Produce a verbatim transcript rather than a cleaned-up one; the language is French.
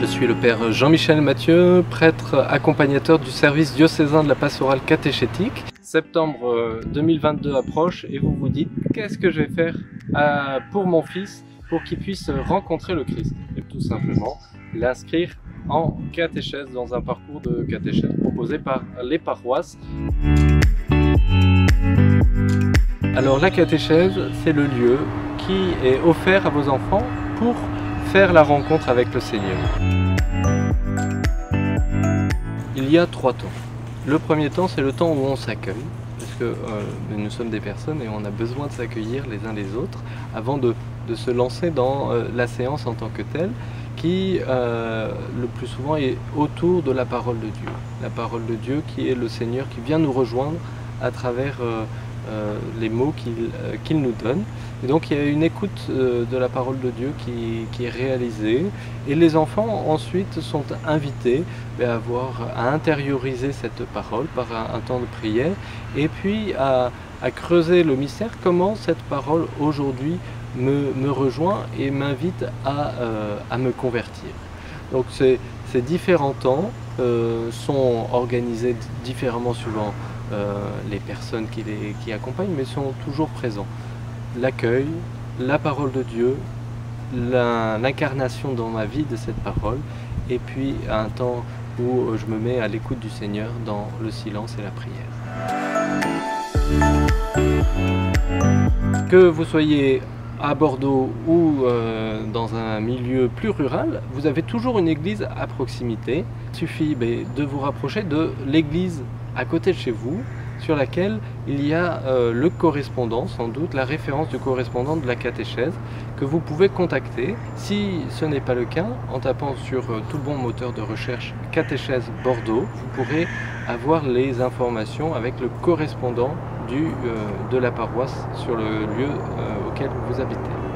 Je suis le père Jean-Michel Mathieu, prêtre accompagnateur du service diocésain de la pastorale catéchétique. Septembre deux mille vingt-deux approche et vous vous dites qu'est-ce que je vais faire pour mon fils pour qu'il puisse rencontrer le Christ. Et tout simplement l'inscrire en catéchèse dans un parcours de catéchèse proposé par les paroisses. Alors la catéchèse, c'est le lieu qui est offert à vos enfants pour faire la rencontre avec le Seigneur. Il y a trois temps. Le premier temps, c'est le temps où on s'accueille, parce que euh, nous sommes des personnes et on a besoin de s'accueillir les uns les autres avant de, de se lancer dans euh, la séance en tant que telle, qui euh, le plus souvent est autour de la parole de Dieu. La parole de Dieu qui est le Seigneur qui vient nous rejoindre à travers euh, euh, les mots qu'il euh, qu'il nous donne. Et donc il y a une écoute euh, de la parole de Dieu qui, qui est réalisée et les enfants ensuite sont invités à, avoir, à intérioriser cette parole par un, un temps de prière et puis à, à creuser le mystère, comment cette parole aujourd'hui me, me rejoint et m'invite à, euh, à me convertir. Donc ces, ces différents temps euh, sont organisés différemment suivant euh, les personnes qui, les, qui accompagnent, mais sont toujours présents. L'accueil, la parole de Dieu, l'incarnation dans ma vie de cette parole, et puis un temps où je me mets à l'écoute du Seigneur dans le silence et la prière. Que vous soyez à Bordeaux ou euh, dans un milieu plus rural, vous avez toujours une église à proximité. Il suffit ben, de vous rapprocher de l'église à côté de chez vous, sur laquelle il y a euh, le correspondant, sans doute la référence du correspondant de la catéchèse, que vous pouvez contacter. Si ce n'est pas le cas, en tapant sur euh, tout bon moteur de recherche catéchèse Bordeaux, vous pourrez avoir les informations avec le correspondant du, euh, de la paroisse sur le lieu euh, auquel vous habitez.